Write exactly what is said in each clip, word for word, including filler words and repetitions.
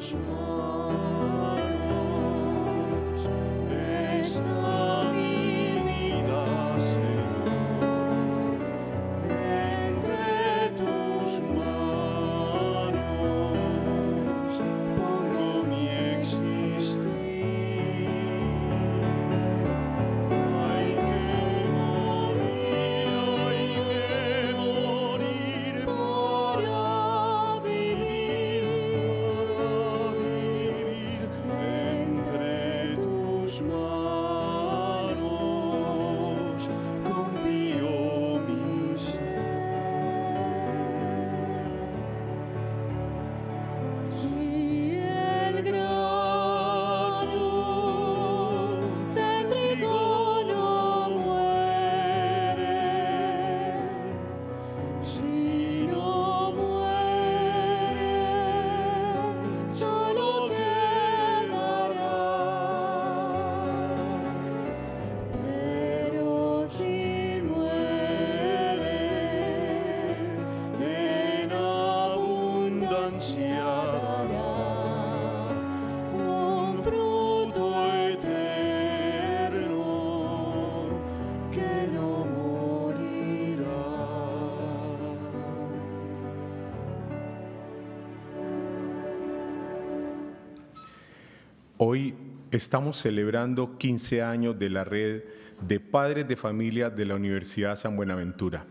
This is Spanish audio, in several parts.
Hoy estamos celebrando quince años de la red de padres de familia de la Universidad San Buenaventura.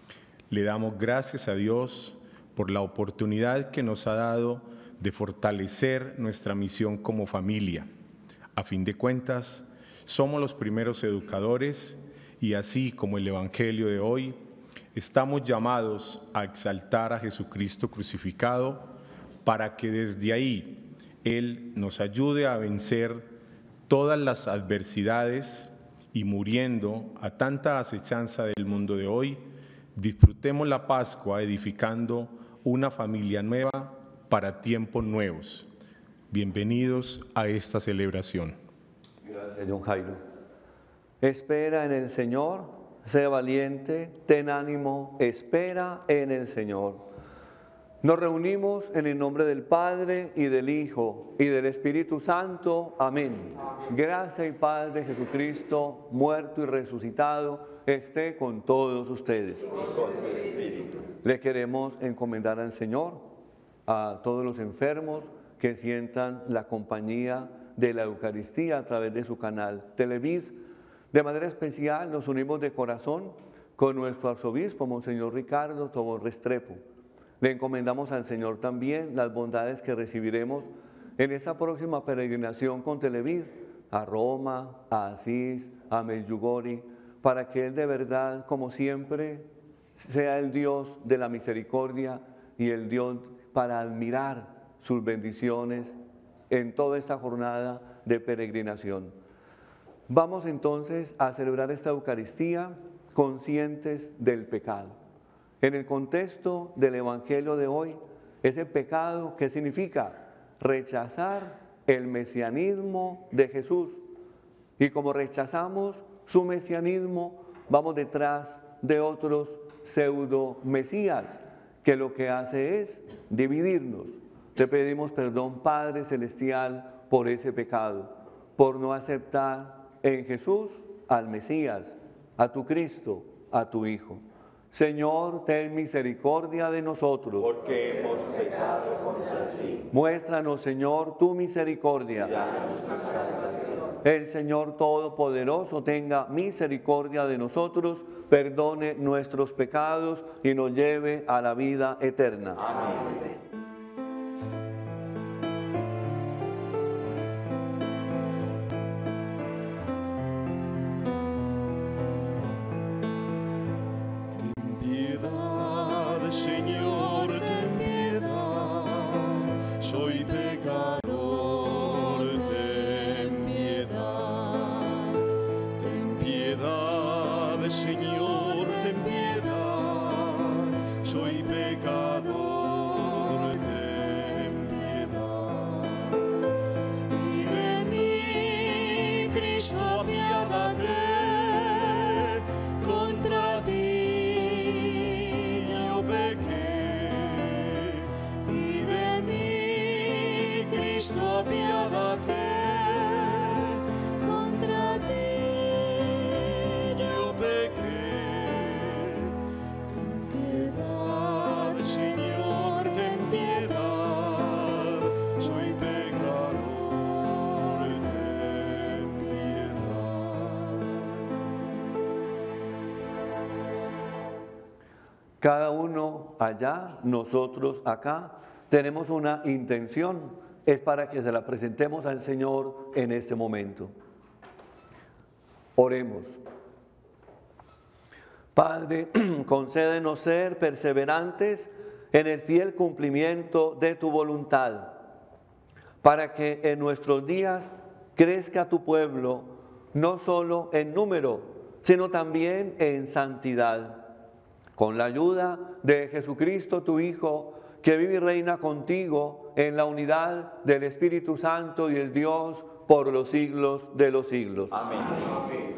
Le damos gracias a Dios por la oportunidad que nos ha dado de fortalecer nuestra misión como familia. A fin de cuentas, somos los primeros educadores y así como el Evangelio de hoy, estamos llamados a exaltar a Jesucristo crucificado para que desde ahí Él nos ayude a vencer todas las adversidades y muriendo a tanta acechanza del mundo de hoy, disfrutemos la Pascua edificando una familia nueva para tiempos nuevos. Bienvenidos a esta celebración. Gracias, John Jairo. Espera en el Señor, sé valiente, ten ánimo, espera en el Señor. Nos reunimos en el nombre del Padre, y del Hijo, y del Espíritu Santo. Amén. Amén. Gracia y paz de Jesucristo, muerto y resucitado, esté con todos ustedes. Le queremos encomendar al Señor, a todos los enfermos que sientan la compañía de la Eucaristía a través de su canal Televid. De manera especial nos unimos de corazón con nuestro arzobispo, Monseñor Ricardo Tobón Restrepo. Le encomendamos al Señor también las bondades que recibiremos en esta próxima peregrinación con Televid, a Roma, a Asís, a Medjugorje, para que Él de verdad, como siempre, sea el Dios de la misericordia y el Dios para admirar sus bendiciones en toda esta jornada de peregrinación. Vamos entonces a celebrar esta Eucaristía conscientes del pecado. En el contexto del Evangelio de hoy, ese pecado, ¿qué significa? Rechazar el mesianismo de Jesús. Y como rechazamos su mesianismo, vamos detrás de otros pseudo mesías, que lo que hace es dividirnos. Te pedimos perdón, Padre Celestial, por ese pecado, por no aceptar en Jesús al Mesías, a tu Cristo, a tu Hijo. Señor, ten misericordia de nosotros, porque hemos pecado contra ti. Muéstranos, Señor, tu misericordia. El Señor Todopoderoso tenga misericordia de nosotros, perdone nuestros pecados y nos lleve a la vida eterna. Amén. Señor, ten piedad, soy pecador, Cristo, apiádate. Contra ti yo pequé. Ten piedad, Señor, ten piedad. Soy pecador, ten piedad. Cada uno allá, nosotros acá, tenemos una intención, es para que se la presentemos al Señor en este momento. Oremos. Padre, concédenos ser perseverantes en el fiel cumplimiento de tu voluntad, para que en nuestros días crezca tu pueblo, no solo en número, sino también en santidad. Con la ayuda de Jesucristo, tu Hijo, que vive y reina contigo en la unidad del Espíritu Santo y es Dios por los siglos de los siglos. Amén. Amén.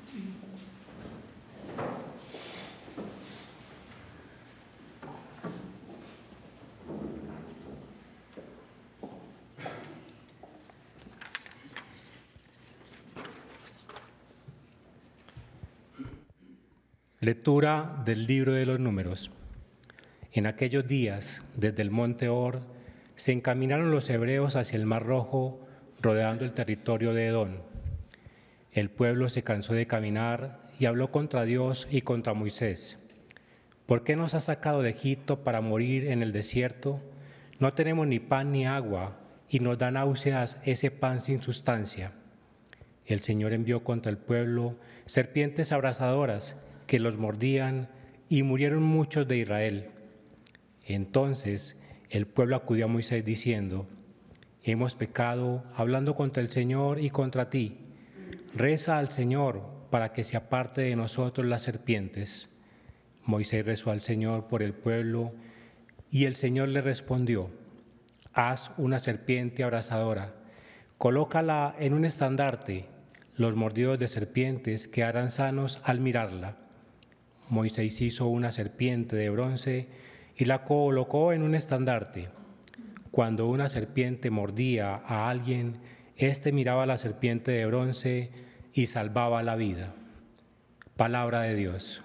Lectura del libro de los Números. En aquellos días, desde el monte Hor, se encaminaron los hebreos hacia el Mar Rojo, rodeando el territorio de Edom. El pueblo se cansó de caminar y habló contra Dios y contra Moisés. ¿Por qué nos has sacado de Egipto para morir en el desierto? No tenemos ni pan ni agua, y nos da náuseas ese pan sin sustancia. El Señor envió contra el pueblo serpientes abrasadoras que los mordían, y murieron muchos de Israel. Entonces el pueblo acudió a Moisés diciendo: hemos pecado hablando contra el Señor y contra ti. Reza al Señor para que se aparte de nosotros las serpientes. Moisés rezó al Señor por el pueblo, y el Señor le respondió: haz una serpiente abrasadora, colócala en un estandarte, los mordidos de serpientes quedarán sanos al mirarla. Moisés hizo una serpiente de bronce y la colocó en un estandarte. Cuando una serpiente mordía a alguien, éste miraba a la serpiente de bronce y salvaba la vida. Palabra de Dios.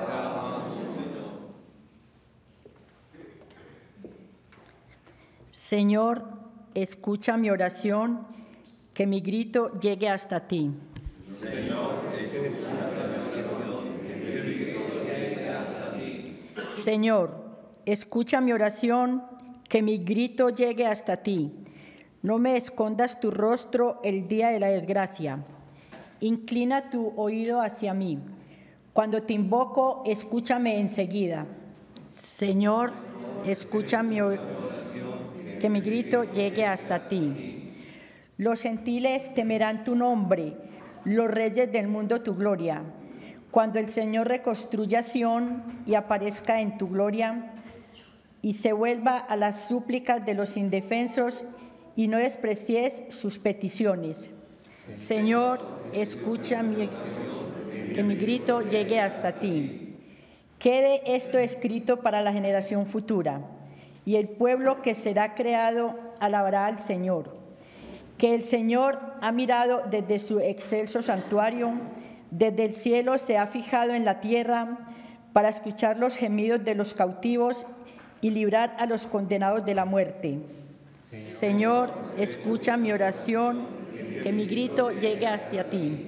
Señor, escucha mi oración, que mi grito llegue hasta ti. Señor, escucha mi oración, que mi grito llegue hasta ti. Señor, escucha mi oración, que mi grito llegue hasta ti. No me escondas tu rostro el día de la desgracia. Inclina tu oído hacia mí. Cuando te invoco, escúchame enseguida. Señor, escucha mi oración, que mi grito llegue hasta ti. Los gentiles temerán tu nombre, los reyes del mundo tu gloria. Cuando el Señor reconstruya Sión y aparezca en tu gloria, y se vuelva a las súplicas de los indefensos y no desprecies sus peticiones. Señor, escucha mi, que mi grito llegue hasta ti. Quede esto escrito para la generación futura, y el pueblo que será creado alabará al Señor. Que el Señor ha mirado desde su excelso santuario, desde el cielo se ha fijado en la tierra para escuchar los gemidos de los cautivos y librar a los condenados de la muerte. Señor, Señor, escucha mi oración, que mi grito llegue hacia ti.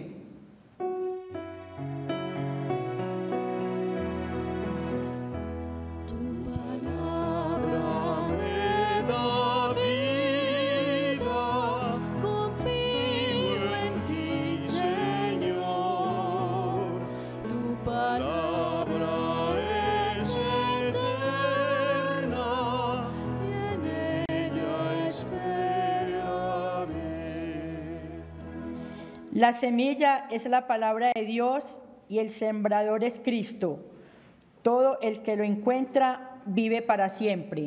La semilla es la palabra de Dios y el sembrador es Cristo. Todo el que lo encuentra vive para siempre.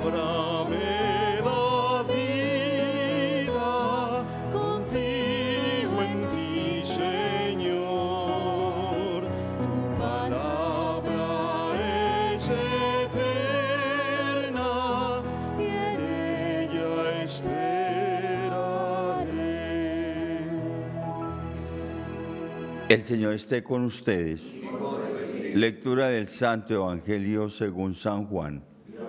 palabra me da vida, confío en ti, Señor. Tu palabra es eterna y en ella esperaré. El Señor esté con ustedes. Lectura del Santo Evangelio según San Juan.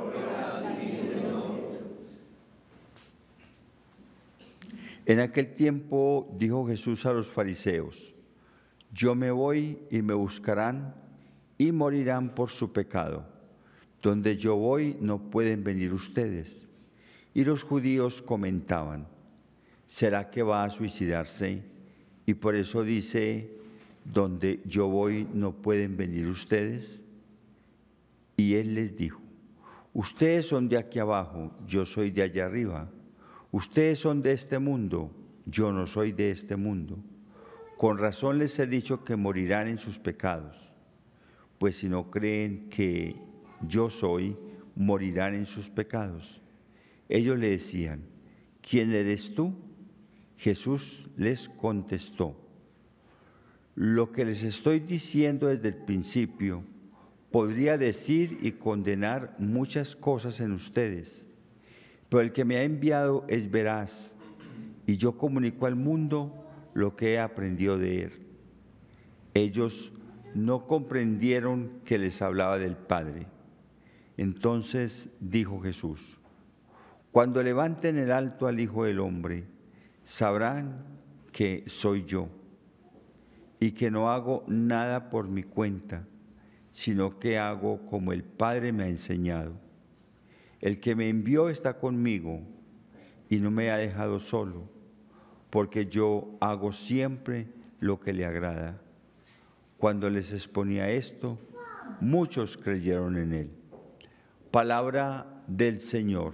En aquel tiempo dijo Jesús a los fariseos: yo me voy y me buscarán y morirán por su pecado. Donde yo voy no pueden venir ustedes. Y los judíos comentaban: ¿será que va a suicidarse? Y por eso dice: donde yo voy no pueden venir ustedes. Y él les dijo: ustedes son de aquí abajo, yo soy de allá arriba. Ustedes son de este mundo, yo no soy de este mundo. Con razón les he dicho que morirán en sus pecados, pues si no creen que yo soy, morirán en sus pecados. Ellos le decían: ¿quién eres tú? Jesús les contestó: lo que les estoy diciendo desde el principio, podría decir y condenar muchas cosas en ustedes, pero el que me ha enviado es veraz, y yo comunico al mundo lo que he aprendido de él. Ellos no comprendieron que les hablaba del Padre. Entonces dijo Jesús: cuando levanten el alto al Hijo del Hombre, sabrán que soy yo, y que no hago nada por mi cuenta, sino que hago como el Padre me ha enseñado. El que me envió está conmigo y no me ha dejado solo, porque yo hago siempre lo que le agrada. Cuando les exponía esto, muchos creyeron en él. Palabra del Señor.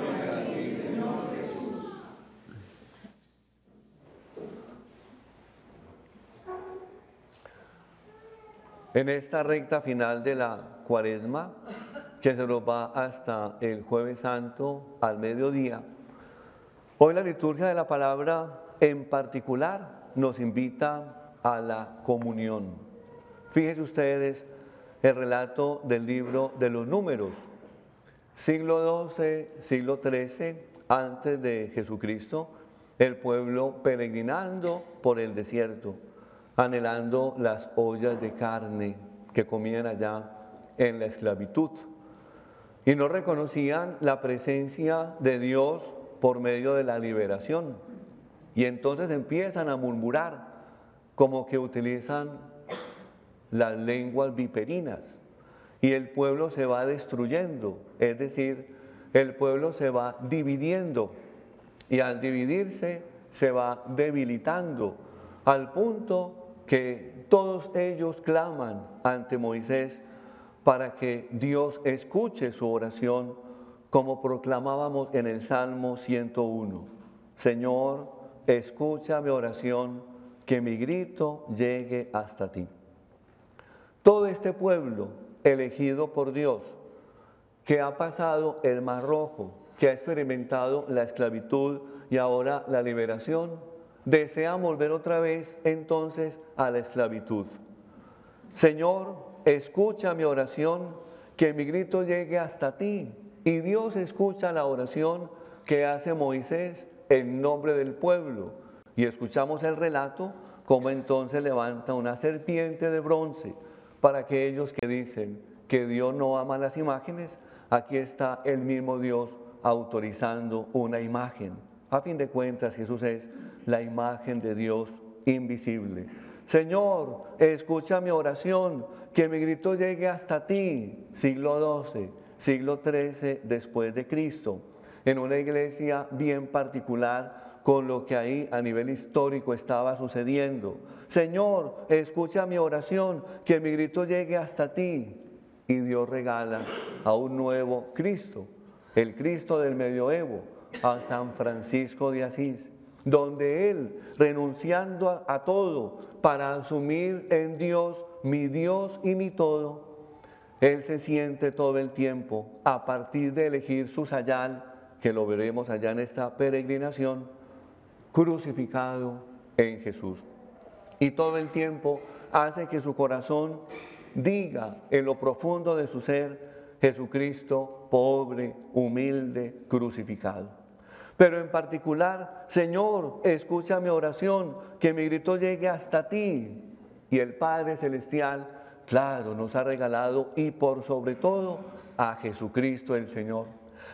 En esta recta final de la Cuaresma, que se nos va hasta el Jueves Santo al mediodía, hoy la liturgia de la palabra en particular nos invita a la comunión. Fíjense ustedes el relato del libro de los Números, siglo doce, siglo trece, antes de Jesucristo, el pueblo peregrinando por el desierto, anhelando las ollas de carne que comían allá en la esclavitud. Y no reconocían la presencia de Dios por medio de la liberación. Y entonces empiezan a murmurar, como que utilizan las lenguas viperinas. Y el pueblo se va destruyendo, es decir, el pueblo se va dividiendo. Y al dividirse, se va debilitando, al punto que todos ellos claman ante Moisés para que Dios escuche su oración, como proclamábamos en el Salmo ciento uno. Señor, escucha mi oración, que mi grito llegue hasta ti. Todo este pueblo elegido por Dios, que ha pasado el Mar Rojo, que ha experimentado la esclavitud y ahora la liberación, desea volver otra vez entonces a la esclavitud. Señor, escucha mi oración, que mi grito llegue hasta ti. Y Dios escucha la oración que hace Moisés en nombre del pueblo. Y escuchamos el relato, cómo entonces levanta una serpiente de bronce para aquellos que dicen que Dios no ama las imágenes. Aquí está el mismo Dios autorizando una imagen. A fin de cuentas, Jesús es la imagen de Dios invisible. Señor, escucha mi oración, que mi grito llegue hasta ti. Siglo doce, siglo trece después de Cristo, en una iglesia bien particular con lo que ahí a nivel histórico estaba sucediendo. Señor, escucha mi oración, que mi grito llegue hasta ti. Y Dios regala a un nuevo Cristo, el Cristo del medioevo, a San Francisco de Asís, donde él, renunciando a, a todo para asumir en Dios mi Dios y mi todo, Él se siente todo el tiempo, a partir de elegir su sayal, que lo veremos allá en esta peregrinación, crucificado en Jesús. Y todo el tiempo hace que su corazón diga en lo profundo de su ser, Jesucristo, pobre, humilde, crucificado. Pero en particular, Señor, escucha mi oración, que mi grito llegue hasta ti. Y el Padre Celestial, claro, nos ha regalado y por sobre todo a Jesucristo el Señor.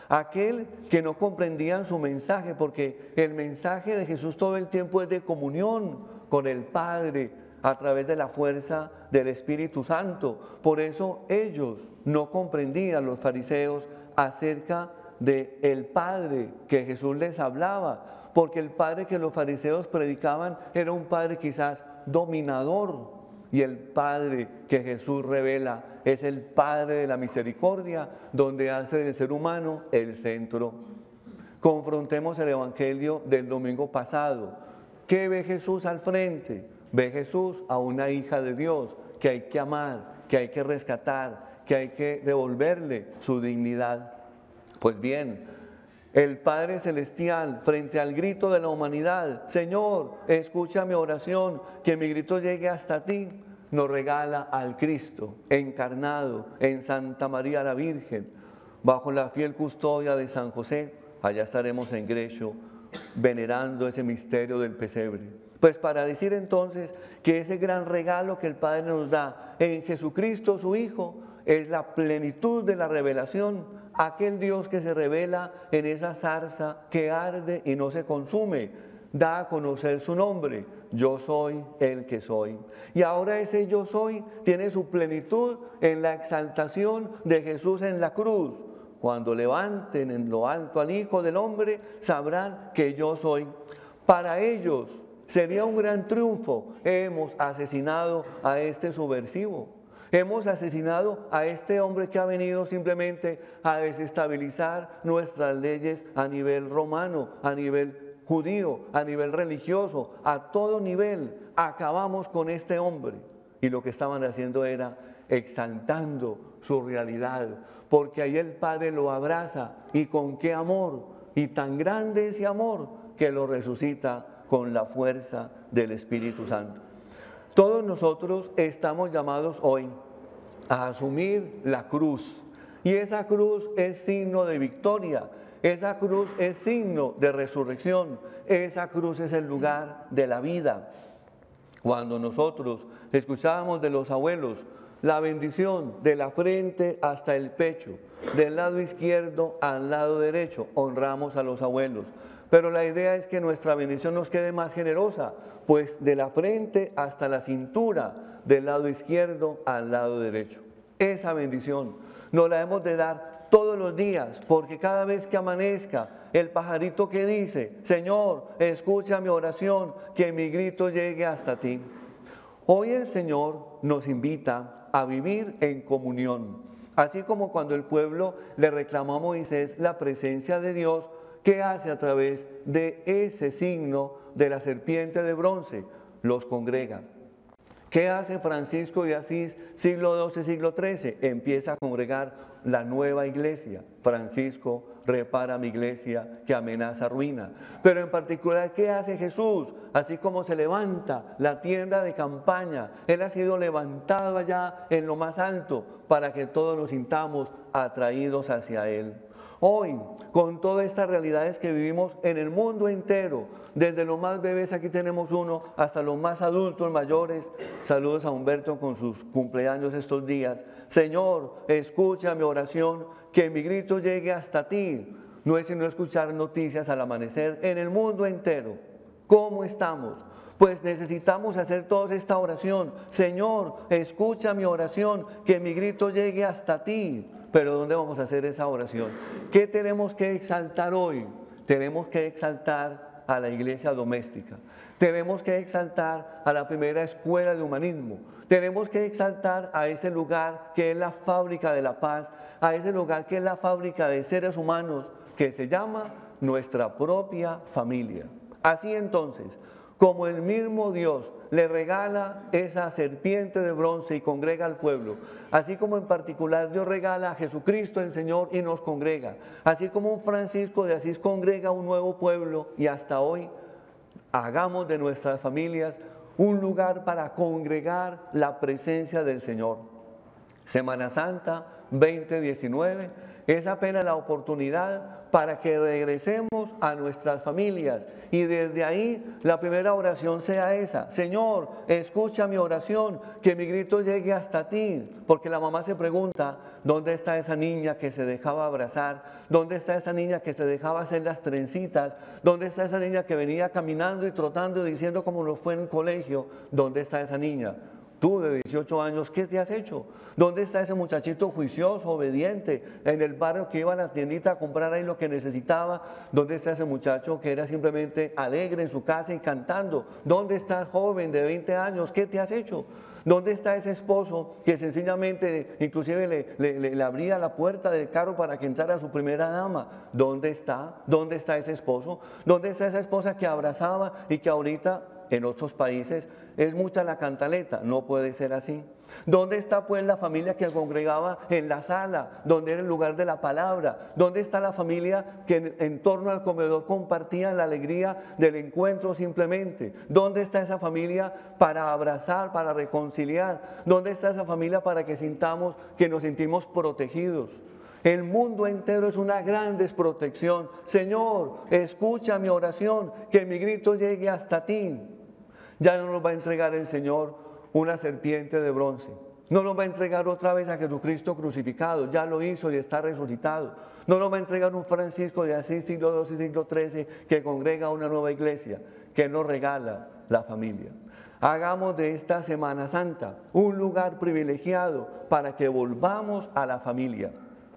Aquel que no comprendían su mensaje, porque el mensaje de Jesús todo el tiempo es de comunión con el Padre a través de la fuerza del Espíritu Santo. Por eso ellos no comprendían, los fariseos, acerca del Padre que Jesús les hablaba, porque el Padre que los fariseos predicaban era un Padre quizás dominador, y el Padre que Jesús revela es el Padre de la misericordia, donde hace del ser humano el centro. Confrontemos el Evangelio del domingo pasado. ¿Qué ve Jesús al frente? Ve Jesús a una hija de Dios que hay que amar, que hay que rescatar, que hay que devolverle su dignidad. Pues bien, el Padre Celestial, frente al grito de la humanidad, Señor, escucha mi oración, que mi grito llegue hasta ti, nos regala al Cristo encarnado en Santa María la Virgen, bajo la fiel custodia de San José. Allá estaremos en Grecho, venerando ese misterio del pesebre. Pues para decir entonces que ese gran regalo que el Padre nos da en Jesucristo su Hijo es la plenitud de la revelación, aquel Dios que se revela en esa zarza que arde y no se consume, da a conocer su nombre, yo soy el que soy. Y ahora ese yo soy tiene su plenitud en la exaltación de Jesús en la cruz. Cuando levanten en lo alto al Hijo del Hombre, sabrán que yo soy. Para ellos sería un gran triunfo. Hemos asesinado a este subversivo. Hemos asesinado a este hombre que ha venido simplemente a desestabilizar nuestras leyes a nivel romano, a nivel judío, a nivel religioso, a todo nivel. Acabamos con este hombre. Y lo que estaban haciendo era exaltando su realidad, porque ahí el Padre lo abraza, y con qué amor, y tan grande ese amor que lo resucita con la fuerza del Espíritu Santo. Todos nosotros estamos llamados hoy a asumir la cruz, y esa cruz es signo de victoria, esa cruz es signo de resurrección, esa cruz es el lugar de la vida. Cuando nosotros escuchábamos de los abuelos la bendición de la frente hasta el pecho, del lado izquierdo al lado derecho, honramos a los abuelos. Pero la idea es que nuestra bendición nos quede más generosa, pues de la frente hasta la cintura, del lado izquierdo al lado derecho. Esa bendición nos la hemos de dar todos los días, porque cada vez que amanezca, el pajarito que dice, Señor, escucha mi oración, que mi grito llegue hasta ti. Hoy el Señor nos invita a vivir en comunión, así como cuando el pueblo le reclamó a Moisés la presencia de Dios, ¿qué hace a través de ese signo de la serpiente de bronce? Los congrega. ¿Qué hace Francisco de Asís, siglo doce, siglo trece? Empieza a congregar la nueva iglesia. Francisco repara mi iglesia que amenaza ruina. Pero en particular, ¿qué hace Jesús? Así como se levanta la tienda de campaña, Él ha sido levantado allá en lo más alto para que todos nos sintamos atraídos hacia Él. Hoy, con todas estas realidades que vivimos en el mundo entero, desde los más bebés, aquí tenemos uno, hasta los más adultos, mayores. Saludos a Humberto con sus cumpleaños estos días. Señor, escucha mi oración, que mi grito llegue hasta ti. No es sino escuchar noticias al amanecer en el mundo entero. ¿Cómo estamos? Pues necesitamos hacer toda esta oración. Señor, escucha mi oración, que mi grito llegue hasta ti. Pero ¿dónde vamos a hacer esa oración? ¿Qué tenemos que exaltar hoy? Tenemos que exaltar a la iglesia doméstica. Tenemos que exaltar a la primera escuela de humanismo. Tenemos que exaltar a ese lugar que es la fábrica de la paz, a ese lugar que es la fábrica de seres humanos, que se llama nuestra propia familia. Así entonces, como el mismo Dios le regala esa serpiente de bronce y congrega al pueblo, así como en particular Dios regala a Jesucristo el Señor y nos congrega, así como un Francisco de Asís congrega un nuevo pueblo y hasta hoy, hagamos de nuestras familias un lugar para congregar la presencia del Señor. Semana Santa veinte diecinueve es apenas la oportunidad para que regresemos a nuestras familias y desde ahí la primera oración sea esa: Señor, escucha mi oración, que mi grito llegue hasta ti, porque la mamá se pregunta, ¿dónde está esa niña que se dejaba abrazar? ¿Dónde está esa niña que se dejaba hacer las trencitas? ¿Dónde está esa niña que venía caminando y trotando y diciendo como nos fue en el colegio? ¿Dónde está esa niña? Tú de dieciocho años, ¿qué te has hecho? ¿Dónde está ese muchachito juicioso, obediente, en el barrio que iba a la tiendita a comprar ahí lo que necesitaba? ¿Dónde está ese muchacho que era simplemente alegre en su casa y cantando? ¿Dónde está el joven de veinte años? ¿Qué te has hecho? ¿Dónde está ese esposo que sencillamente, inclusive le, le, le, le abría la puerta del carro para que entrara su primera dama? ¿Dónde está? ¿Dónde está ese esposo? ¿Dónde está esa esposa que abrazaba y que ahorita en otros países es mucha la cantaleta? No puede ser así. ¿Dónde está pues la familia que congregaba en la sala, donde era el lugar de la palabra? ¿Dónde está la familia que en, en torno al comedor compartían la alegría del encuentro simplemente? ¿Dónde está esa familia para abrazar, para reconciliar? ¿Dónde está esa familia para que sintamos que nos sentimos protegidos? El mundo entero es una gran desprotección. Señor, escucha mi oración, que mi grito llegue hasta ti. Ya no nos va a entregar el Señor una serpiente de bronce. No nos va a entregar otra vez a Jesucristo crucificado. Ya lo hizo y está resucitado. No nos va a entregar un Francisco de Asís, siglo doce y siglo trece, que congrega una nueva iglesia, que nos regala la familia. Hagamos de esta Semana Santa un lugar privilegiado para que volvamos a la familia.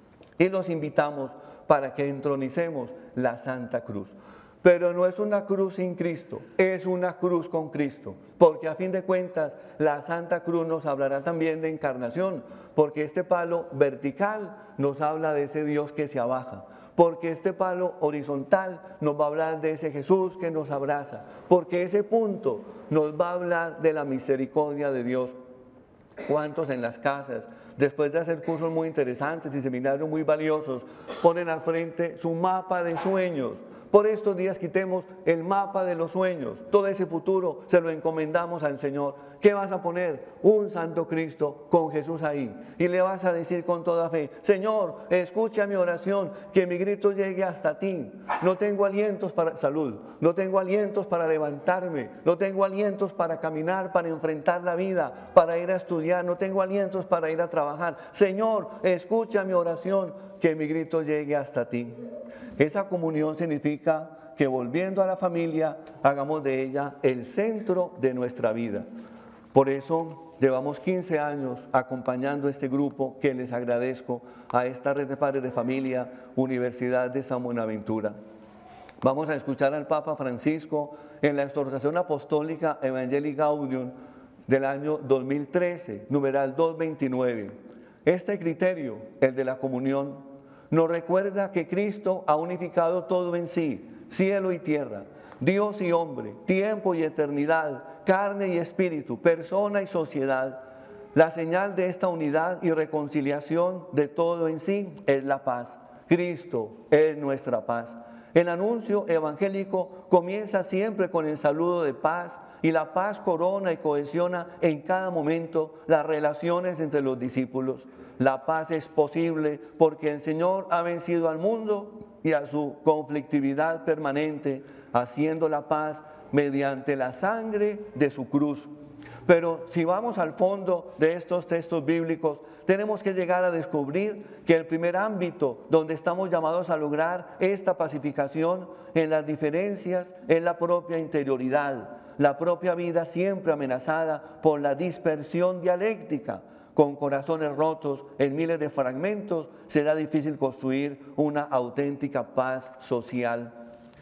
Y los invitamos para que entronicemos la Santa Cruz. Pero no es una cruz sin Cristo, es una cruz con Cristo, porque a fin de cuentas la Santa Cruz nos hablará también de encarnación, porque este palo vertical nos habla de ese Dios que se abaja, porque este palo horizontal nos va a hablar de ese Jesús que nos abraza, porque ese punto nos va a hablar de la misericordia de Dios. ¿Cuántos en las casas, después de hacer cursos muy interesantes y seminarios muy valiosos, ponen al frente su mapa de sueños? Por estos días quitemos el mapa de los sueños, todo ese futuro se lo encomendamos al Señor. ¿Qué vas a poner? Un Santo Cristo con Jesús ahí. Y le vas a decir con toda fe: Señor, escucha mi oración, que mi grito llegue hasta ti. No tengo alientos para salud, no tengo alientos para levantarme, no tengo alientos para caminar, para enfrentar la vida, para ir a estudiar, no tengo alientos para ir a trabajar. Señor, escucha mi oración, que mi grito llegue hasta ti. Esa comunión significa que volviendo a la familia, hagamos de ella el centro de nuestra vida. Por eso llevamos quince años acompañando este grupo, que les agradezco, a esta red de padres de familia, Universidad de San Buenaventura. Vamos a escuchar al Papa Francisco en la exhortación apostólica Evangelii Gaudium del año dos mil trece, numeral doscientos veintinueve. Este criterio, el de la comunión, nos recuerda que Cristo ha unificado todo en sí, cielo y tierra, Dios y hombre, tiempo y eternidad, carne y espíritu, persona y sociedad. La señal de esta unidad y reconciliación de todo en sí es la paz. Cristo es nuestra paz. El anuncio evangélico comienza siempre con el saludo de paz, y la paz corona y cohesiona en cada momento las relaciones entre los discípulos. La paz es posible porque el Señor ha vencido al mundo y a su conflictividad permanente, haciendo la paz mediante la sangre de su cruz. Pero si vamos al fondo de estos textos bíblicos, tenemos que llegar a descubrir que el primer ámbito donde estamos llamados a lograr esta pacificación en las diferencias es la propia interioridad, la propia vida siempre amenazada por la dispersión dialéctica. Con corazones rotos en miles de fragmentos, será difícil construir una auténtica paz social.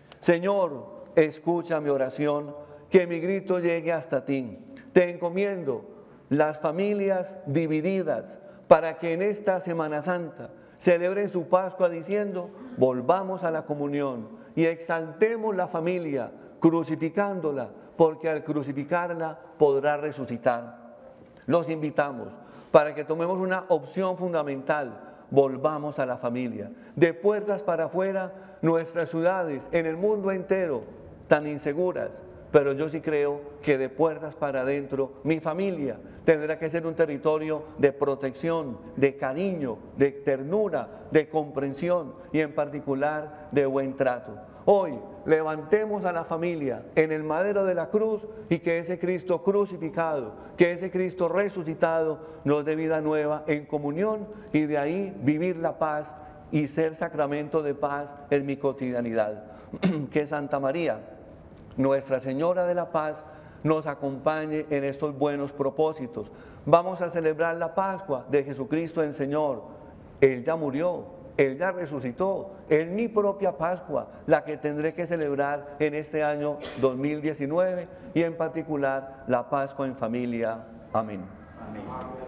Señor, escucha mi oración, que mi grito llegue hasta ti. Te encomiendo las familias divididas para que en esta Semana Santa celebren su Pascua diciendo: volvamos a la comunión y exaltemos la familia, crucificándola, porque al crucificarla podrá resucitar. Los invitamos para que tomemos una opción fundamental. Volvamos a la familia. De puertas para afuera, nuestras ciudades en el mundo entero tan inseguras, pero yo sí creo que de puertas para adentro, mi familia tendrá que ser un territorio de protección, de cariño, de ternura, de comprensión y en particular de buen trato. Hoy levantemos a la familia en el madero de la cruz y que ese Cristo crucificado, que ese Cristo resucitado nos dé vida nueva en comunión y de ahí vivir la paz y ser sacramento de paz en mi cotidianidad. Que Santa María, Nuestra Señora de la Paz, nos acompañe en estos buenos propósitos. Vamos a celebrar la Pascua de Jesucristo el Señor. Él ya murió, Él ya resucitó. Es mi propia Pascua la que tendré que celebrar en este año dos mil diecinueve y en particular la Pascua en familia. Amén. Amén.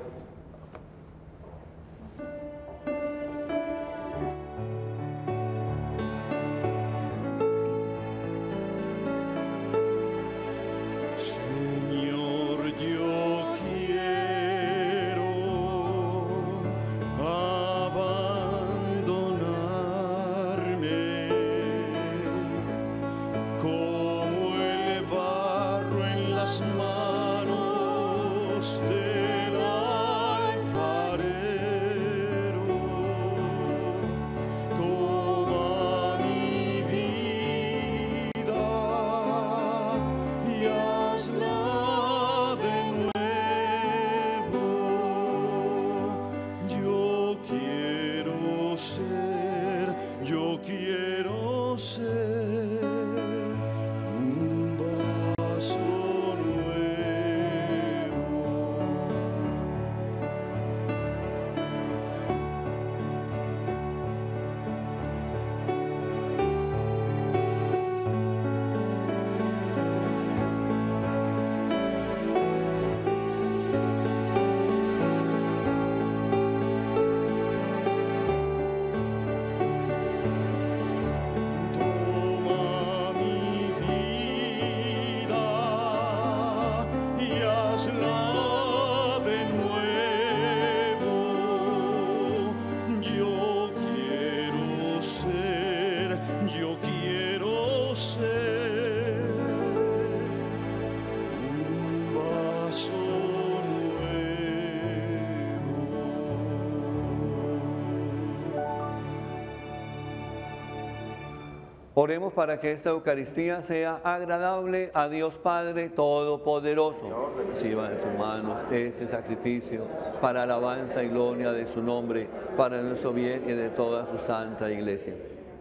Oremos para que esta Eucaristía sea agradable a Dios Padre Todopoderoso. Reciba en sus manos este sacrificio para alabanza y gloria de su nombre, para nuestro bien y de toda su santa Iglesia.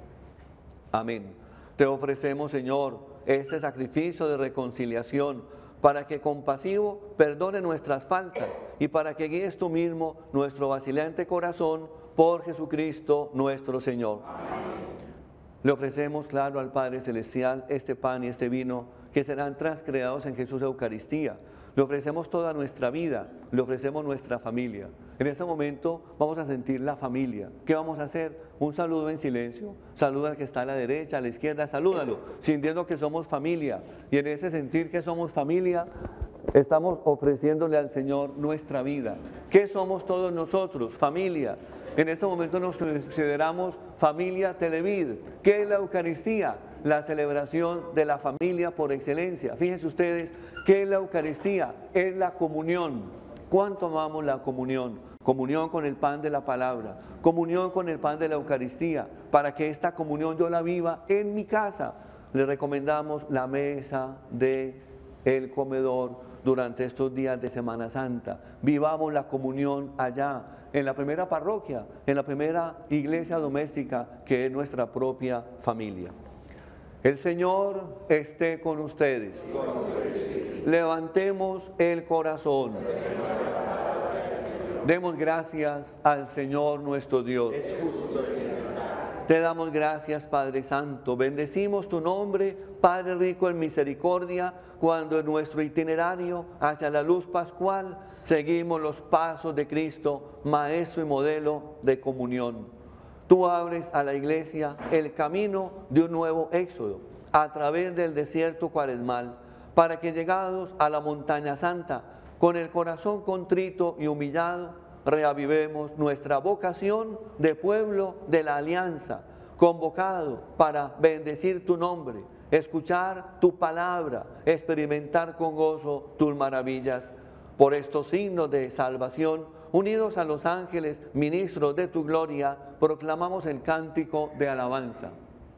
Amén. Te ofrecemos, Señor, este sacrificio de reconciliación para que compasivo perdone nuestras faltas y para que guíes tú mismo nuestro vacilante corazón por Jesucristo nuestro Señor. Amén. Le ofrecemos, claro, al Padre Celestial este pan y este vino que serán transcreados en Jesús Eucaristía. Le ofrecemos toda nuestra vida, le ofrecemos nuestra familia. En este momento vamos a sentir la familia. ¿Qué vamos a hacer? Un saludo en silencio. Saluda al que está a la derecha, a la izquierda, salúdalo, sintiendo que somos familia. Y en ese sentir que somos familia, estamos ofreciéndole al Señor nuestra vida. ¿Qué somos todos nosotros? Familia. En este momento nos consideramos familia Televid. ¿Qué es la Eucaristía? La celebración de la familia por excelencia. Fíjense ustedes, ¿qué es la Eucaristía? Es la comunión. ¿Cuánto amamos la comunión? Comunión con el pan de la palabra, comunión con el pan de la Eucaristía. Para que esta comunión yo la viva en mi casa, le recomendamos la mesa del comedor durante estos días de Semana Santa. Vivamos la comunión allá, en la primera parroquia, en la primera iglesia doméstica que es nuestra propia familia. El Señor esté con ustedes. Levantemos el corazón. Demos gracias al Señor nuestro Dios. Te damos gracias, Padre Santo. Bendecimos tu nombre, Padre rico en misericordia, cuando en nuestro itinerario hacia la luz pascual seguimos los pasos de Cristo, Maestro y modelo de comunión. Tú abres a la Iglesia el camino de un nuevo éxodo a través del desierto cuaresmal, para que llegados a la montaña santa, con el corazón contrito y humillado, reavivemos nuestra vocación de pueblo de la alianza, convocado para bendecir tu nombre, escuchar tu palabra, experimentar con gozo tus maravillas. Por estos signos de salvación, unidos a los ángeles, ministros de tu gloria, proclamamos el cántico de alabanza.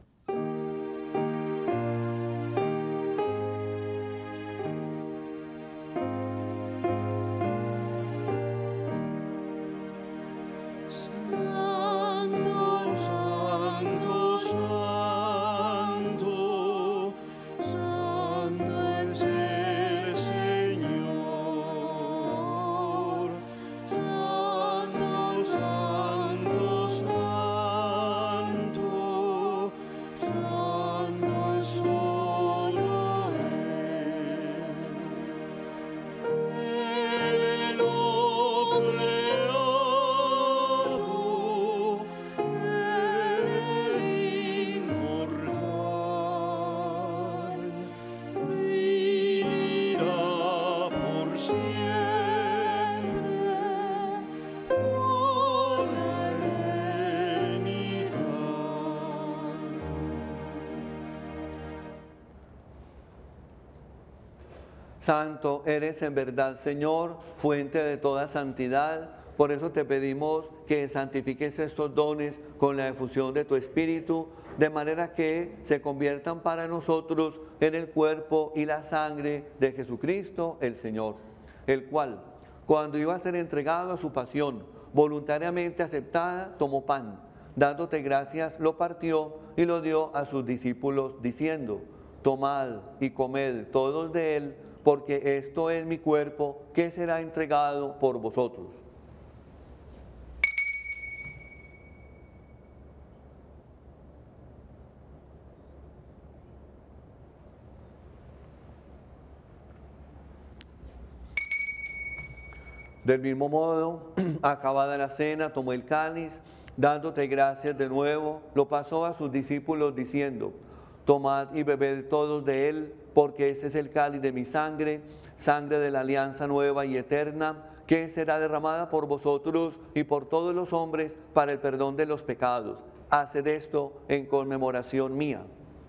Santo eres en verdad, Señor, fuente de toda santidad. Por eso te pedimos que santifiques estos dones con la efusión de tu Espíritu, de manera que se conviertan para nosotros en el cuerpo y la sangre de Jesucristo el Señor, el cual, cuando iba a ser entregado a su pasión, voluntariamente aceptada, tomó pan, dándote gracias, lo partió y lo dio a sus discípulos, diciendo: tomad y comed todos de él, porque esto es mi cuerpo que será entregado por vosotros. Del mismo modo, acabada la cena, tomó el cáliz, dándote gracias de nuevo, lo pasó a sus discípulos diciendo: tomad y bebed todos de él, porque ese es el cáliz de mi sangre, sangre de la alianza nueva y eterna, que será derramada por vosotros y por todos los hombres para el perdón de los pecados. Haced esto en conmemoración mía.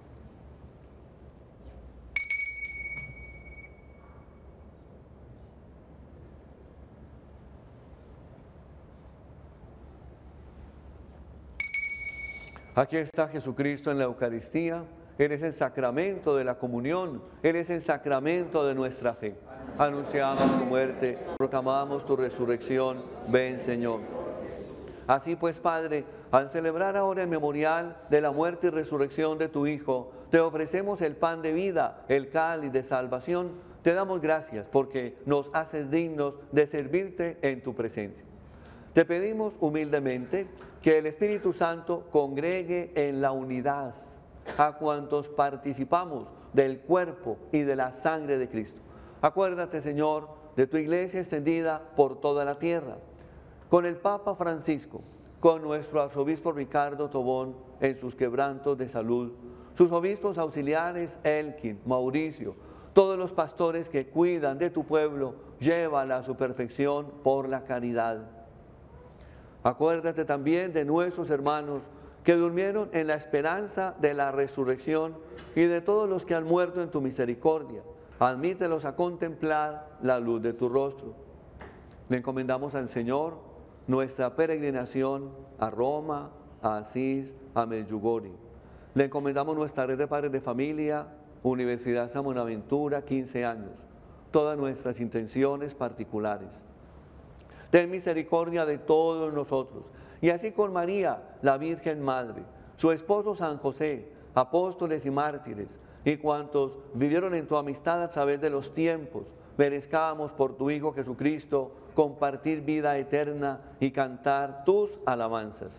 Aquí está Jesucristo en la Eucaristía. Él es el sacramento de la comunión, Él es el sacramento de nuestra fe. Anunciamos tu muerte, proclamamos tu resurrección. Ven, Señor. Así pues, Padre, al celebrar ahora el memorial de la muerte y resurrección de tu Hijo, te ofrecemos el pan de vida, el cáliz de salvación. Te damos gracias porque nos haces dignos de servirte en tu presencia. Te pedimos humildemente que el Espíritu Santo congregue en la unidad a cuantos participamos del cuerpo y de la sangre de Cristo. Acuérdate, Señor, de tu iglesia extendida por toda la tierra, con el Papa Francisco, con nuestro arzobispo Ricardo Tobón en sus quebrantos de salud, sus obispos auxiliares Elkin, Mauricio, todos los pastores que cuidan de tu pueblo, llévala a su perfección por la caridad. Acuérdate también de nuestros hermanos que durmieron en la esperanza de la resurrección y de todos los que han muerto en tu misericordia. Admítelos a contemplar la luz de tu rostro. Le encomendamos al Señor nuestra peregrinación a Roma, a Asís, a Medjugorje. Le encomendamos nuestra red de padres de familia, Universidad San Buenaventura, quince años, todas nuestras intenciones particulares. Ten misericordia de todos nosotros. Y así con María, la Virgen Madre, su esposo San José, apóstoles y mártires, y cuantos vivieron en tu amistad a través de los tiempos, merezcamos por tu Hijo Jesucristo compartir vida eterna y cantar tus alabanzas.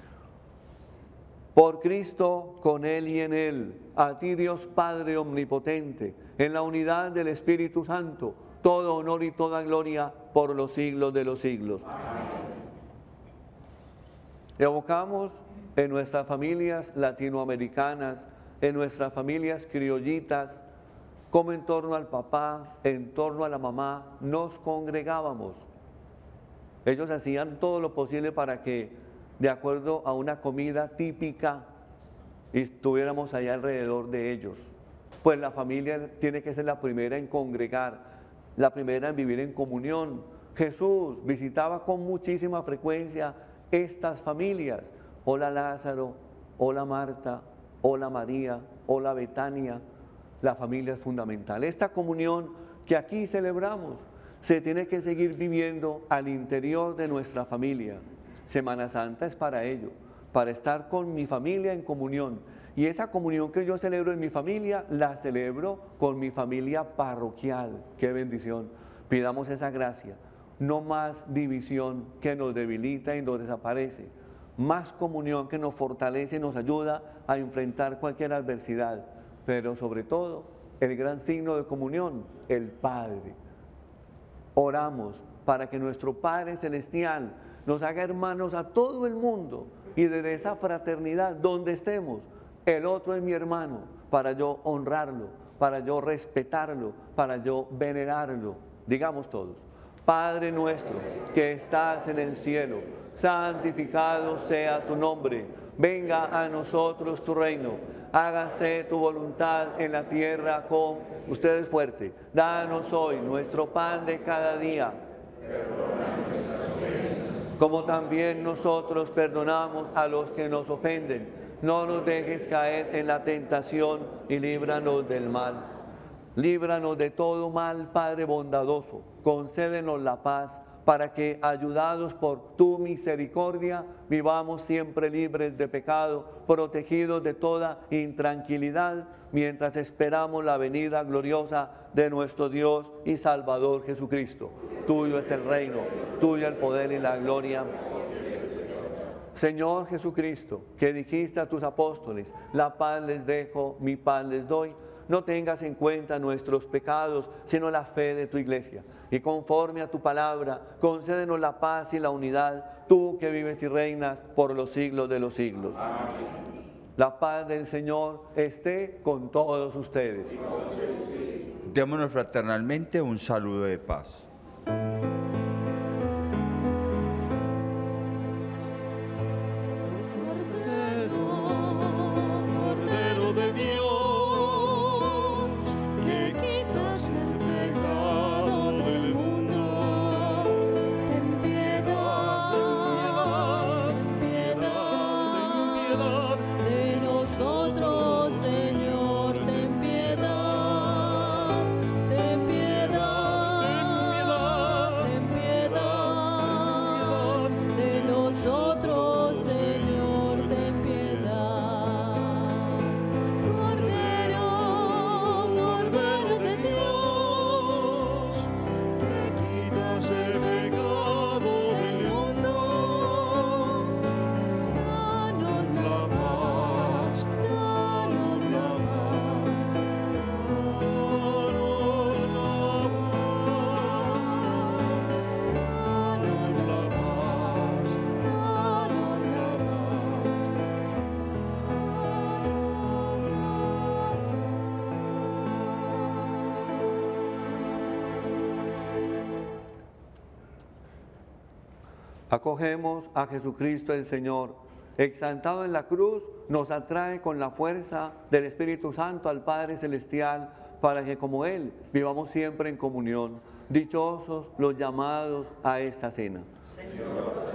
Por Cristo, con Él y en Él, a ti Dios Padre Omnipotente, en la unidad del Espíritu Santo, todo honor y toda gloria por los siglos de los siglos. Amén. Evocamos en nuestras familias latinoamericanas, en nuestras familias criollitas, como en torno al papá, en torno a la mamá, nos congregábamos. Ellos hacían todo lo posible para que, de acuerdo a una comida típica, estuviéramos allá alrededor de ellos. Pues la familia tiene que ser la primera en congregar, la primera en vivir en comunión. Jesús visitaba con muchísima frecuencia estas familias. Hola Lázaro, hola Marta, hola María, hola Betania. La familia es fundamental. Esta comunión que aquí celebramos se tiene que seguir viviendo al interior de nuestra familia. Semana Santa es para ello, para estar con mi familia en comunión. Y esa comunión que yo celebro en mi familia, la celebro con mi familia parroquial. ¡Qué bendición! Pidamos esa gracia. No más división que nos debilita y nos desaparece. Más comunión que nos fortalece y nos ayuda a enfrentar cualquier adversidad. Pero sobre todo, el gran signo de comunión, el Padre. Oramos para que nuestro Padre Celestial nos haga hermanos a todo el mundo y desde esa fraternidad, donde estemos, el otro es mi hermano, para yo honrarlo, para yo respetarlo, para yo venerarlo. Digamos todos: Padre nuestro que estás en el cielo, santificado sea tu nombre, venga a nosotros tu reino, hágase tu voluntad en la tierra como ustedes fuerte. Danos hoy nuestro pan de cada día, como también nosotros perdonamos a los que nos ofenden. No nos dejes caer en la tentación y líbranos del mal. Líbranos de todo mal, Padre bondadoso. Concédenos la paz, para que, ayudados por tu misericordia, vivamos siempre libres de pecado, protegidos de toda intranquilidad, mientras esperamos la venida gloriosa de nuestro Dios y Salvador Jesucristo. Tuyo es el reino, tuyo el poder y la gloria. Señor Jesucristo, que dijiste a tus apóstoles: la paz les dejo, mi paz les doy. No tengas en cuenta nuestros pecados, sino la fe de tu iglesia. Y conforme a tu palabra, concédenos la paz y la unidad, tú que vives y reinas por los siglos de los siglos. Amén. La paz del Señor esté con todos ustedes. Démonos fraternalmente un saludo de paz. Acogemos a Jesucristo el Señor, exaltado en la cruz, nos atrae con la fuerza del Espíritu Santo al Padre Celestial, para que como Él vivamos siempre en comunión. Dichosos los llamados a esta cena. Señor.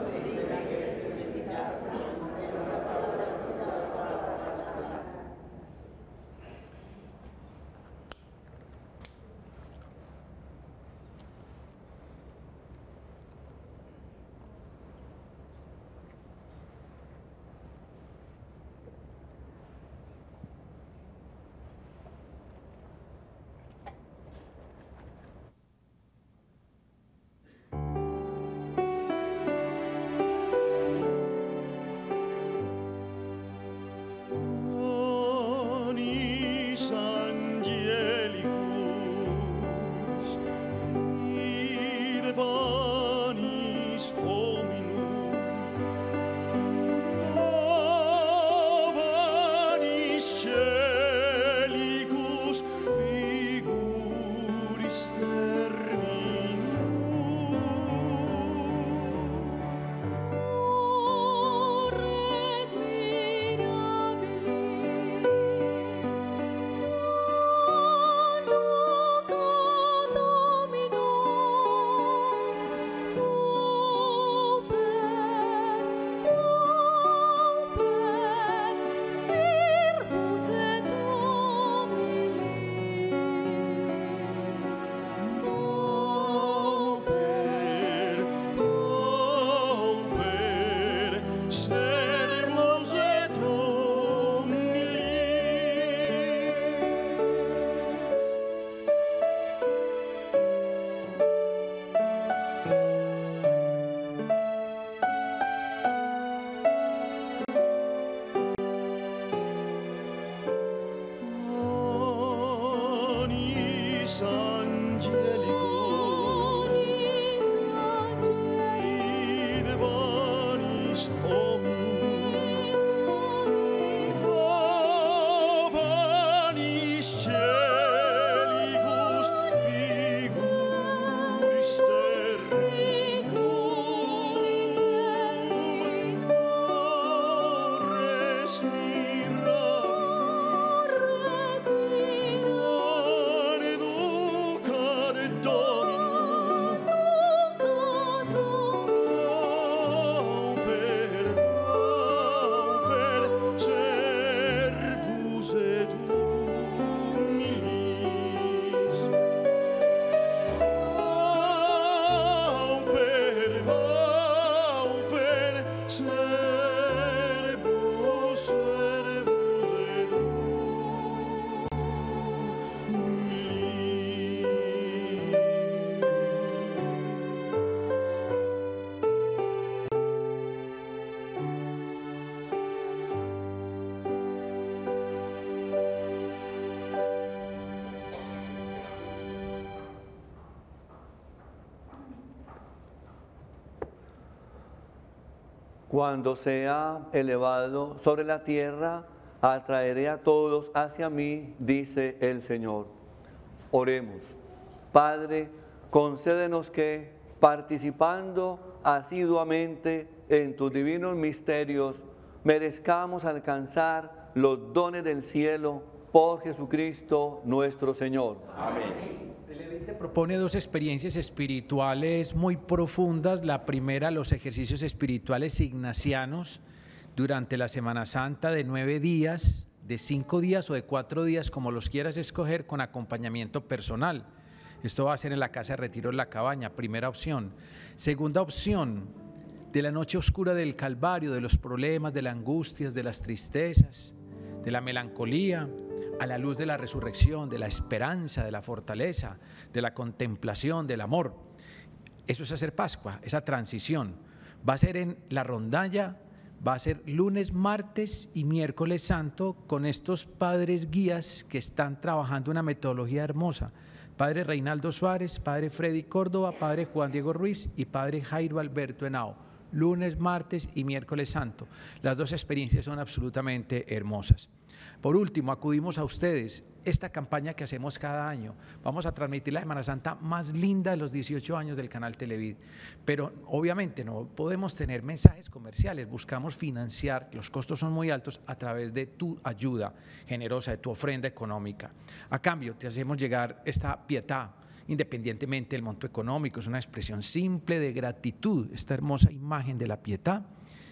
Cuando sea elevado sobre la tierra, atraeré a todos hacia mí, dice el Señor. Oremos. Padre, concédenos que, participando asiduamente en tus divinos misterios, merezcamos alcanzar los dones del cielo por Jesucristo nuestro Señor. Amén. Te propone dos experiencias espirituales muy profundas. La primera, los ejercicios espirituales ignacianos durante la Semana Santa de nueve días, de cinco días o de cuatro días, como los quieras escoger, con acompañamiento personal. Esto va a ser en la Casa de Retiro de la Cabaña, primera opción. Segunda opción, de la noche oscura del Calvario, de los problemas, de las angustias, de las tristezas, de la melancolía, a la luz de la resurrección, de la esperanza, de la fortaleza, de la contemplación, del amor. Eso es hacer Pascua, esa transición. Va a ser en la rondalla, va a ser lunes, martes y miércoles santo con estos padres guías que están trabajando una metodología hermosa. Padre Reinaldo Suárez, Padre Freddy Córdoba, Padre Juan Diego Ruiz y Padre Jairo Alberto Henao. Lunes, martes y miércoles santo. Las dos experiencias son absolutamente hermosas. Por último, acudimos a ustedes, esta campaña que hacemos cada año. Vamos a transmitir la Semana Santa más linda de los dieciocho años del canal Televid, pero obviamente no podemos tener mensajes comerciales, buscamos financiar, los costos son muy altos, a través de tu ayuda generosa, de tu ofrenda económica. A cambio, te hacemos llegar esta pietà, independientemente del monto económico, es una expresión simple de gratitud, esta hermosa imagen de la pietà,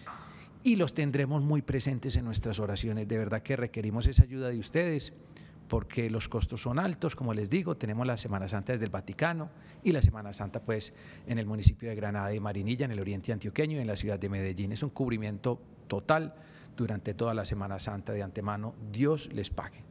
y los tendremos muy presentes en nuestras oraciones. De verdad que requerimos esa ayuda de ustedes, porque los costos son altos, como les digo, tenemos la Semana Santa desde el Vaticano y la Semana Santa pues en el municipio de Granada y Marinilla, en el oriente antioqueño y en la ciudad de Medellín. Es un cubrimiento total durante toda la Semana Santa. De antemano, Dios les pague.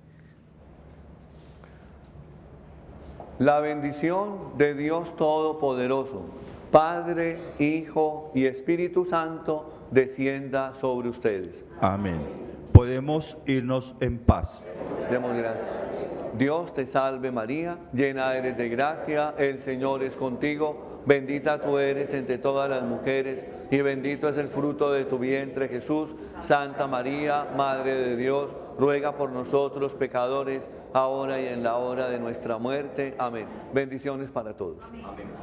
La bendición de Dios Todopoderoso, Padre, Hijo y Espíritu Santo, descienda sobre ustedes. Amén. Podemos irnos en paz. Demos gracias. Dios te salve María, llena eres de gracia, el Señor es contigo, bendita tú eres entre todas las mujeres y bendito es el fruto de tu vientre Jesús. Santa María, Madre de Dios, ruega por nosotros pecadores, ahora y en la hora de nuestra muerte. Amén. Bendiciones para todos. Amén.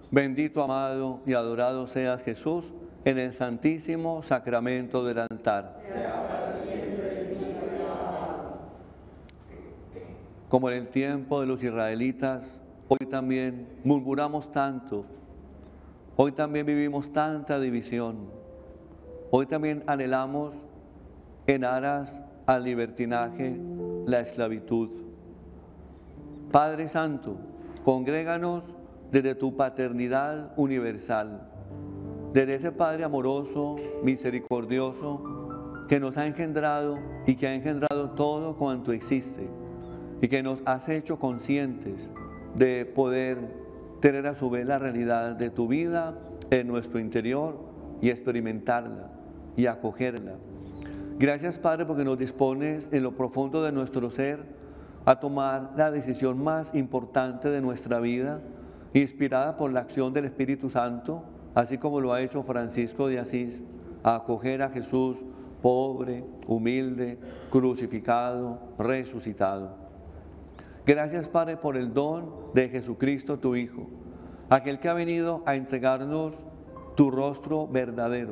Bendito, amado y adorado seas, Jesús, en el santísimo sacramento del altar. Como en el tiempo de los israelitas, hoy también murmuramos tanto, hoy también vivimos tanta división, hoy también anhelamos en aras al libertinaje la esclavitud. Padre Santo, congréganos desde tu paternidad universal, desde ese Padre amoroso, misericordioso, que nos ha engendrado y que ha engendrado todo cuanto existe, y que nos has hecho conscientes de poder tener a su vez la realidad de tu vida en nuestro interior y experimentarla y acogerla. Gracias, Padre, porque nos dispones en lo profundo de nuestro ser a tomar la decisión más importante de nuestra vida, inspirada por la acción del Espíritu Santo, así como lo ha hecho Francisco de Asís, a acoger a Jesús pobre, humilde, crucificado, resucitado. Gracias, Padre, por el don de Jesucristo, tu Hijo, aquel que ha venido a entregarnos tu rostro verdadero,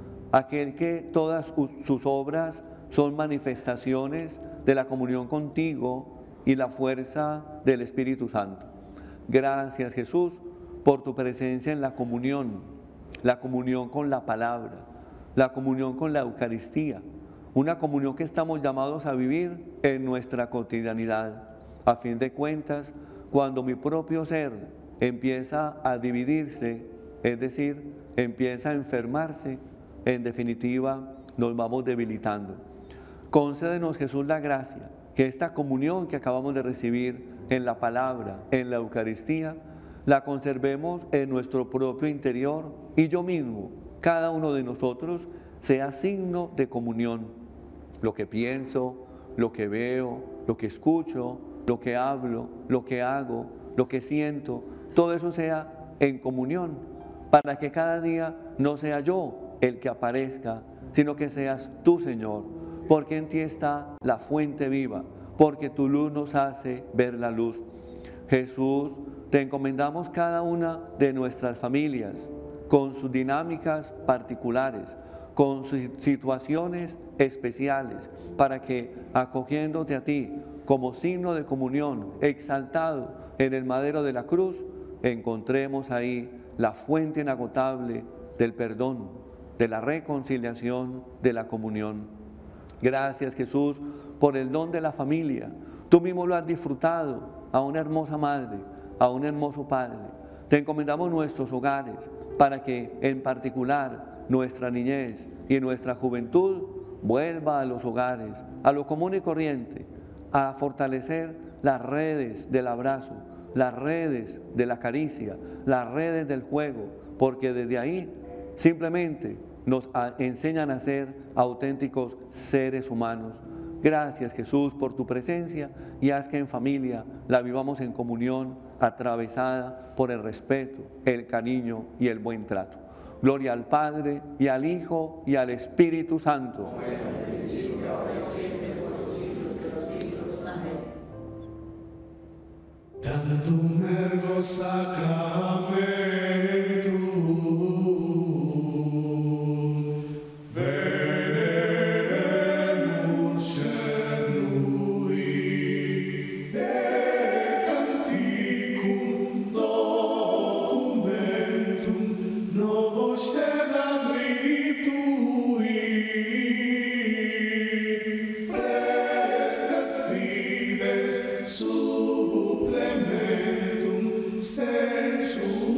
aquel que todas sus obras son manifestaciones de la comunión contigo y la fuerza del Espíritu Santo. Gracias, Jesús, por tu presencia en la comunión, la comunión con la palabra, la comunión con la Eucaristía, una comunión que estamos llamados a vivir en nuestra cotidianidad. A fin de cuentas, cuando mi propio ser empieza a dividirse, es decir, empieza a enfermarse, en definitiva nos vamos debilitando. Concédenos, Jesús, la gracia, que esta comunión que acabamos de recibir en la palabra, en la Eucaristía, la conservemos en nuestro propio interior y yo mismo, cada uno de nosotros, sea signo de comunión. Lo que pienso, lo que veo, lo que escucho, lo que hablo, lo que hago, lo que siento, todo eso sea en comunión, para que cada día no sea yo el que aparezca, sino que seas tú, Señor, porque en ti está la fuente viva, porque tu luz nos hace ver la luz. Jesús, te encomendamos cada una de nuestras familias, con sus dinámicas particulares, con sus situaciones especiales, para que, acogiéndote a ti como signo de comunión, exaltado en el madero de la cruz, encontremos ahí la fuente inagotable del perdón, de la reconciliación, de la comunión. Gracias, Jesús, por el don de la familia. Tú mismo lo has disfrutado a una hermosa madre, a un hermoso padre. Te encomendamos nuestros hogares para que, en particular, nuestra niñez y nuestra juventud vuelva a los hogares, a lo común y corriente, a fortalecer las redes del abrazo, las redes de la caricia, las redes del juego, porque desde ahí simplemente nos enseñan a ser auténticos seres humanos. Gracias, Jesús, por tu presencia, y haz que en familia la vivamos en comunión, atravesada por el respeto, el cariño y el buen trato. Gloria al Padre, y al Hijo, y al Espíritu Santo. Tantum ergo sacramentum veneremus cernui et antiquum documentum novo scenari tui prestet fides supplementum sensu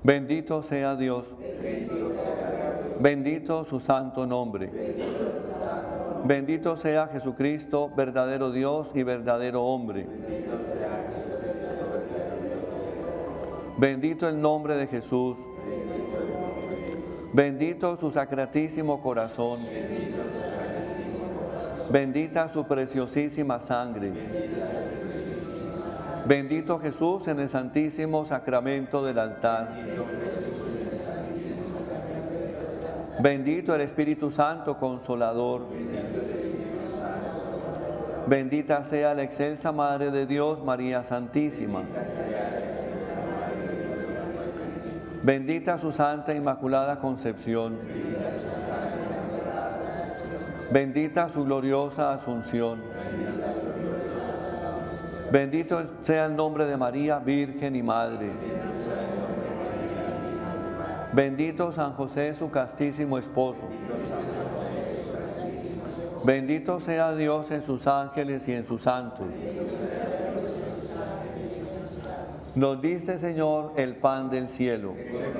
Bendito sea Dios. Bendito su santo nombre. Bendito sea Jesucristo, verdadero Dios y verdadero hombre. Bendito el nombre de Jesús. Bendito su sacratísimo corazón. Bendita su preciosísima sangre. Bendito Jesús en el santísimo sacramento del altar. Bendito el Espíritu Santo Consolador. Bendita sea la excelsa Madre de Dios, María Santísima. Bendita su Santa Inmaculada Concepción. Bendita su gloriosa Asunción. Bendito sea el nombre de María, Virgen y Madre. Bendito San José, su castísimo esposo. Bendito sea Dios en sus ángeles y en sus santos. Nos diste, Señor, el pan del cielo.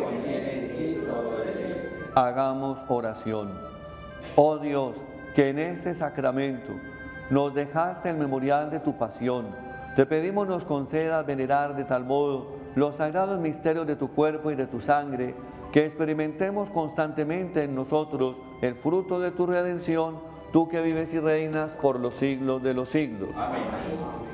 Hagamos oración. Oh Dios, que en este sacramento nos dejaste el memorial de tu pasión. Te pedimos nos concedas venerar de tal modo los sagrados misterios de tu cuerpo y de tu sangre, que experimentemos constantemente en nosotros el fruto de tu redención, tú que vives y reinas por los siglos de los siglos. Amén.